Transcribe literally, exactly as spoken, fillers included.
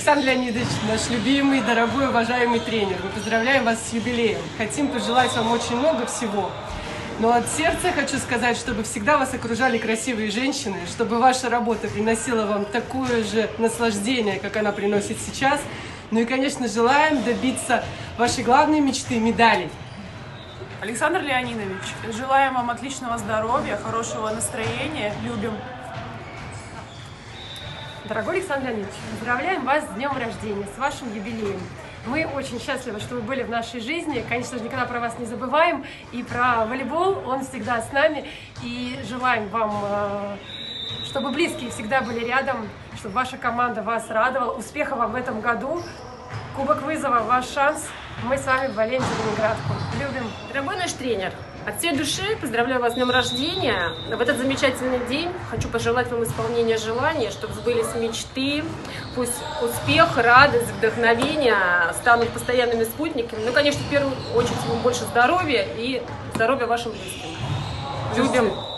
Александр Леонидович, наш любимый, дорогой, уважаемый тренер, мы поздравляем вас с юбилеем. Хотим пожелать вам очень много всего. Но от сердца хочу сказать, чтобы всегда вас окружали красивые женщины, чтобы ваша работа приносила вам такое же наслаждение, как она приносит сейчас. Ну и, конечно, желаем добиться вашей главной мечты – медалей. Александр Леонидович, желаем вам отличного здоровья, хорошего настроения, любим. Дорогой Александр Леонидович, поздравляем вас с днем рождения, с вашим юбилеем. Мы очень счастливы, что вы были в нашей жизни. Конечно же, никогда про вас не забываем. И про волейбол, он всегда с нами. И желаем вам, чтобы близкие всегда были рядом, чтобы ваша команда вас радовала. Успехов вам в этом году. Кубок вызова, ваш шанс. Мы с вами болеем за Ленинградку. Любим. Дорогой наш тренер, от всей души поздравляю вас с днем рождения. В этот замечательный день хочу пожелать вам исполнения желаний, чтобы сбылись мечты. Пусть успех, радость, вдохновение станут постоянными спутниками. Ну, конечно, в первую очередь, больше здоровья и здоровья вашим близким. Любим.